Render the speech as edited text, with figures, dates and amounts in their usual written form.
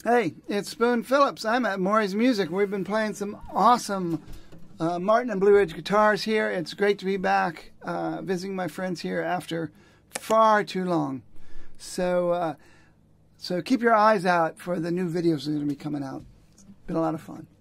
Hey, it's Spoon Phillips. I'm at Maury's Music. We've been playing some awesome Martin and Blueridge guitars here. It's great to be back visiting my friends here after far too long. So keep your eyes out for the new videos that are going to be coming out. It's been a lot of fun.